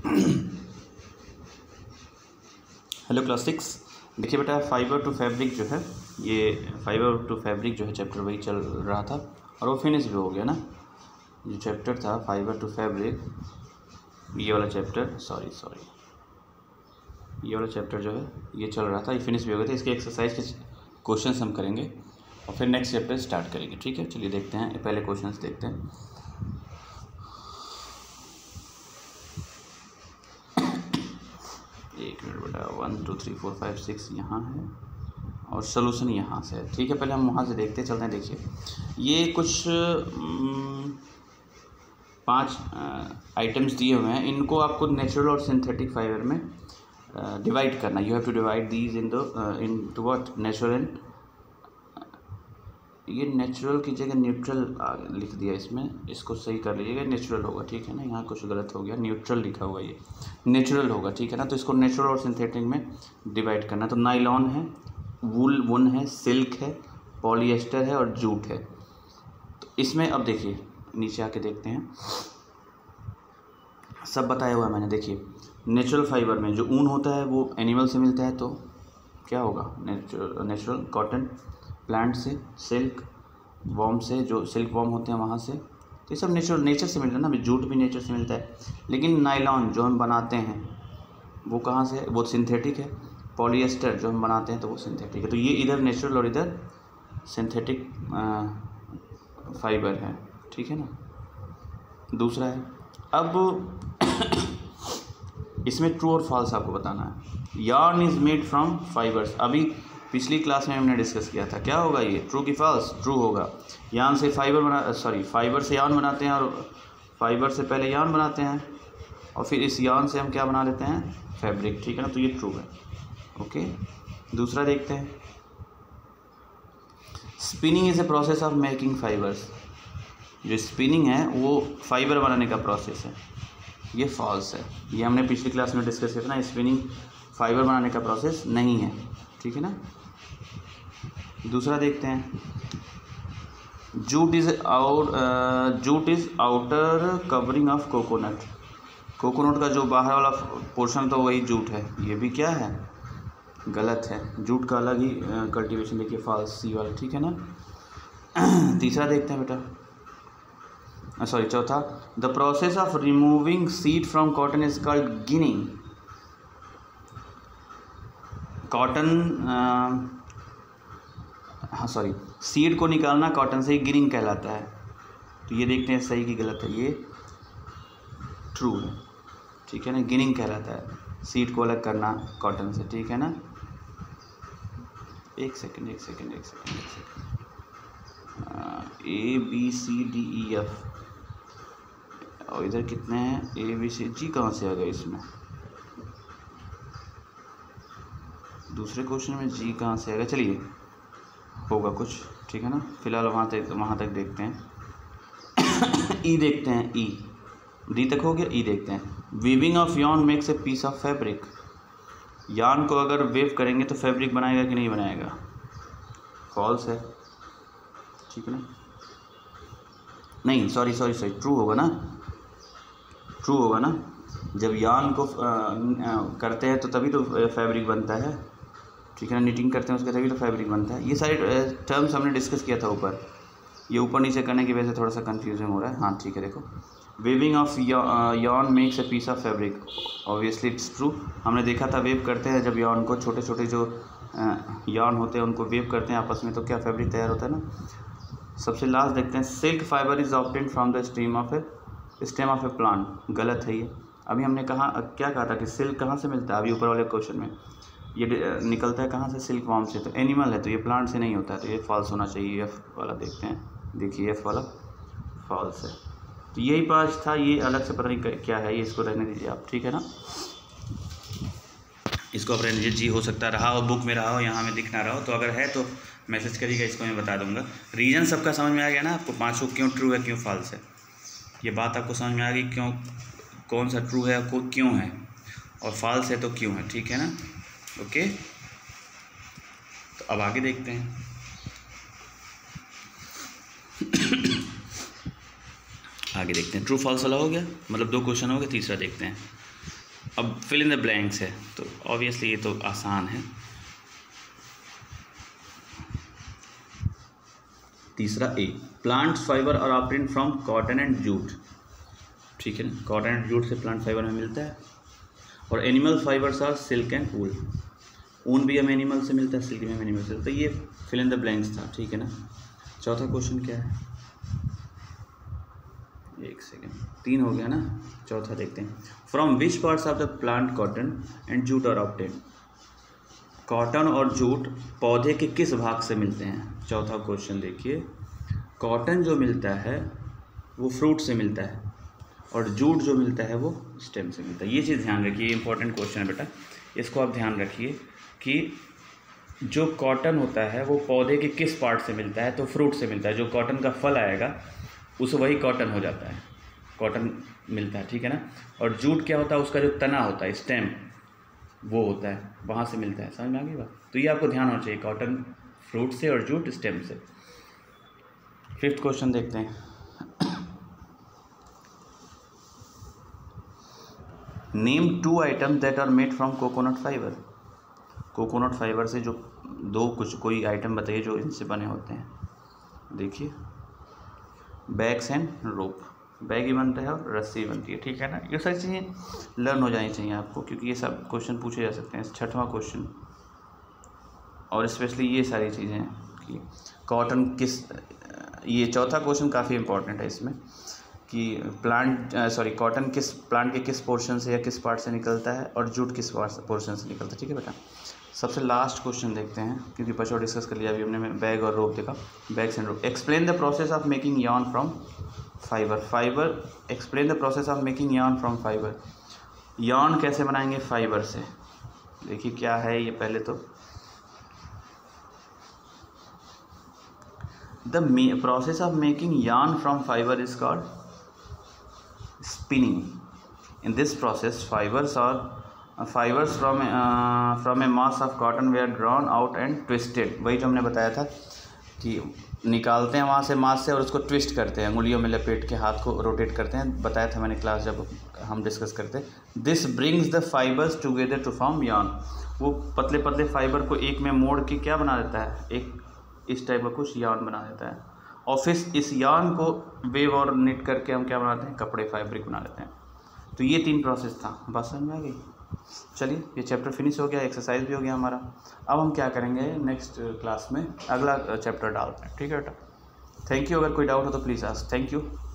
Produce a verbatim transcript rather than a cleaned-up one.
Hello class six. देखिए बेटा, fibre to fabric जो है, ये फाइबर टू फैब्रिक जो है चैप्टर वही चल रहा था और वो फिनिश भी हो गया ना। जो चैप्टर था फाइबर टू फैब्रिक, ये वाला चैप्टर, सॉरी सॉरी ये वाला चैप्टर जो है ये चल रहा था, ये फिनिश भी हो गया था। इसके एक्सरसाइज के क्वेश्चंस हम करेंगे और फिर नेक्स्ट चैप्टर स्टार्ट करेंगे। ठीक है, चलिए देखते हैं, पहले क्वेश्चंस देखते हैं। एक मिनट बेटा, one two three four five six यहाँ है और सोल्यूशन यहाँ से है। ठीक है, पहले हम वहाँ से देखते चलते हैं। देखिए, ये कुछ पांच आइटम्स दिए हुए हैं, इनको आपको नेचुरल और सिंथेटिक फाइबर में डिवाइड करना। You have to divide these in the into what, natural and, ये नेचुरल की जगह न्यूट्रल लिख दिया इसमें, इसको सही कर लीजिएगा, नेचुरल होगा। ठीक है ना, यहाँ कुछ गलत हो गया, न्यूट्रल लिखा हुआ, ये नेचुरल होगा। ठीक है ना, तो इसको नेचुरल और सिंथेटिक में डिवाइड करना। तो नाइलॉन है, वूल वुन है, सिल्क है, पॉलिएस्टर है और जूट है। तो इसमें अब देखिए, नीचे आके देखते हैं, सब बताया हुआ है मैंने। देखिए, नेचुरल फाइबर में जो ऊन होता है वो एनिमल से मिलता है, तो क्या होगा, नेचुरल नेचुरल कॉटन, प्लांट से, सिल्क वॉर्म से, जो सिल्क वॉर्म होते हैं वहाँ से, तो ये सब नेचुरल नेचर से मिलता है ना। जूट भी नेचर से मिलता है, लेकिन नाइलॉन जो हम बनाते हैं वो कहाँ से, वो सिंथेटिक है। पॉलिएस्टर जो हम बनाते हैं तो वो सिंथेटिक है। तो ये इधर नेचुरल और इधर सिंथेटिक फाइबर है। ठीक है ना। दूसरा है, अब इसमें ट्रू और फॉल्स आपको बताना है। Yarn is made from fibres, अभी पिछली क्लास में हमने डिस्कस किया था। क्या होगा ये, ट्रू की फॉल्स? ट्रू होगा। यार्न से फाइबर बना, सॉरी फाइबर से यार्न बनाते हैं और फाइबर से पहले यार्न बनाते हैं और फिर इस यार्न से हम क्या बना लेते हैं, फैब्रिक। ठीक है ना, तो ये ट्रू है। ओके, दूसरा देखते हैं, spinning is a process of making fibres. जो स्पिनिंग है वो फाइबर बनाने का प्रोसेस है, ये फॉल्स है। ये हमने पिछली क्लास में डिस्कस किया था ना, स्पिनिंग फाइबर बनाने का प्रोसेस नहीं है। ठीक है ना। दूसरा देखते हैं, jute is out jute is outer covering of coconut. Coconut का जो बाहर वाला पोर्शन तो वही जूट है, ये भी क्या है, गलत है। जूट का अलग ही कल्टीवेशन, देखिए फॉल्स, सी वाला। ठीक है ना। तीसरा देखते हैं बेटा, सॉरी चौथा, the process of removing seed from cotton is called ginning. Cotton, हाँ सॉरी, सीड को निकालना कॉटन से ही गिनिंग कहलाता है। तो ये देखते हैं सही की गलत है, ये ट्रू है। ठीक है ना, गिनिंग कहलाता है सीड को अलग करना कॉटन से। ठीक है ना। एक सेकंड एक सेकंड एक सेकंड एक second A B C D E F, और इधर कितने हैं, ए बी सी, जी कहाँ से आ गए इसमें, दूसरे क्वेश्चन में जी कहाँ से आएगा, चलिए होगा कुछ। ठीक है ना, फिलहाल वहाँ तक वहाँ तक देखते हैं। ई देखते हैं, ई डी तक हो गया, ई देखते हैं, weaving of yarn makes a piece of fabric. Yarn को अगर वेव करेंगे तो फैब्रिक बनाएगा कि नहीं बनाएगा, फॉल्स है। ठीक है ना, नहीं सॉरी सॉरी सॉरी ट्रू होगा ना, ट्रू होगा ना। जब यार्न को आ, आ, करते हैं तो तभी तो फैब्रिक बनता है। ठीक है ना, निटिंग करते हैं उसके तभी तो फैब्रिक बनता है। ये सारे टर्म्स हमने डिस्कस किया था ऊपर, ये ऊपर नीचे करने की वजह से थोड़ा सा कन्फ्यूजन हो रहा है। हाँ ठीक है, देखो, weaving of yarn makes a piece of fabric, obviously it's true. हमने देखा था वेव करते हैं जब यार्न को, छोटे छोटे जो यार्न होते हैं उनको वेव करते हैं आपस में, तो क्या फैब्रिक तैयार होता है ना। सबसे लास्ट देखते हैं, silk fibre is obtained from the stem of a stem of a plant. गलत है ये। अभी हमने कहा, क्या कहा था कि सिल्क कहाँ से मिलता है, अभी ऊपर वाले क्वेश्चन में ये निकलता है कहाँ से, सिल्क वॉर्म से। तो एनिमल है, तो ये प्लांट से नहीं होता है, तो ये फॉल्स होना चाहिए। एफ वाला देखते हैं, देखिए एफ वाला फॉल्स है। तो यही पाँच था, ये अलग से पता नहीं क्या है, ये इसको रहने दीजिए आप। ठीक है ना, इसको आप रहने दीजिए। जी हो सकता रहा हो, बुक में रहा हो, यहाँ में दिख ना रहा हो, तो अगर है तो मैसेज करिएगा, इसको मैं बता दूंगा। रीजन सबका समझ में आ गया ना आपको, पाँचों क्यों ट्रू है क्यों फॉल्स है, ये बात आपको समझ में आ गई, क्यों कौन सा ट्रू है को क्यों है, और फॉल्स है तो क्यों है। ठीक है ना, ओके। तो अब आगे देखते हैं, आगे देखते हैं। ट्रू फॉल्स वाला हो गया, मतलब दो क्वेश्चन हो गए, तीसरा देखते हैं। अब फिल इन द ब्लैंक्स है, तो ऑब्वियसली ये तो आसान है। तीसरा A, plants fibre are obtained from cotton and jute, ठीक है ना, कॉटन एंड जूट से प्लांट फाइबर हमें मिलता है। और animal fibres are silk and wool, ऊन भी हमें एनिमल से मिलता है, सिल्क भी हमें एनिमल से, तो ये फिल इन द ब्लैंक्स था, ठीक है ना। चौथा क्वेश्चन क्या है, एक सेकेंड, तीन हो गया ना, चौथा देखते हैं। From which parts of the plant cotton and jute are obtained, cotton और जूट पौधे के किस भाग से मिलते हैं। चौथा क्वेश्चन देखिए, कॉटन जो मिलता है वो फ्रूट से मिलता है और जूट जो मिलता है वो स्टेम से मिलता है। ये चीज़ ध्यान रखिए, इंपॉर्टेंट क्वेश्चन है बेटा, इसको आप ध्यान रखिए कि जो कॉटन होता है वो पौधे के किस पार्ट से मिलता है, तो फ्रूट से मिलता है। जो कॉटन का फल आएगा उसे वही कॉटन हो जाता है, कॉटन मिलता है, ठीक है ना। और जूट क्या होता है, उसका जो तना होता है, स्टेम, वो होता है, वहाँ से मिलता है। समझ में आ गई बात, तो ये आपको ध्यान होना चाहिए, कॉटन फ्रूट से और जूट स्टेम से। फिफ्थ क्वेश्चन देखते हैं, name two items that are made from coconut fibre, coconut fibre से जो दो कुछ कोई आइटम बताइए जो इनसे बने होते हैं। देखिए, बैग्स एंड रोप, बैग ही बनता है और रस्सी बनती है, ठीक है ना। ये सारी चीज़ें लर्न हो जानी चाहिए आपको, क्योंकि ये सब क्वेश्चन पूछे जा सकते हैं। छठवां क्वेश्चन, और स्पेशली ये सारी चीज़ें कि कॉटन किस, ये चौथा क्वेश्चन काफ़ी इंपॉर्टेंट है इसमें कि प्लांट सॉरी कॉटन किस प्लांट के किस पोर्शन से या किस पार्ट से निकलता है और जूट किस पोर्शन से निकलता है, ठीक है बेटा। सबसे लास्ट क्वेश्चन देखते हैं, क्योंकि पीछे डिस्कस कर लिया अभी हमने, बैग और रोप देखा, bags and rope. Explain the process of making yarn from fibre, fibre explain the process of making yarn from fibre, yarn कैसे बनाएंगे फाइबर से। देखिए क्या है ये, पहले तो the process of making yarn from fibre is called spinning. In this process, fibers are uh, fibers from uh, from a mass of cotton were drawn out and twisted. वही जो हमने बताया था कि निकालते हैं वहाँ से मास से और उसको ट्विस्ट करते हैं, उंगलियों में लपेट के हाथ को रोटेट करते हैं, बताया था मैंने क्लास जब हम डिस्कस करते हैं। This brings the fibres together to form yarn, वो पतले पतले फाइबर को एक में मोड़ के क्या बना देता है, एक इस टाइप का कुछ yarn बना देता है। और फिर इस yarn को वेव और निट करके हम क्या बनाते हैं, कपड़े, फैब्रिक बना लेते हैं। तो ये तीन प्रोसेस था, बात समझ में आ गई। चलिए ये चैप्टर फिनिश हो गया, एक्सरसाइज भी हो गया हमारा। अब हम क्या करेंगे, नेक्स्ट क्लास में अगला चैप्टर डालते हैं, ठीक है बेटा। थैंक यू, अगर कोई डाउट हो तो प्लीज़ आस्क। Thank you.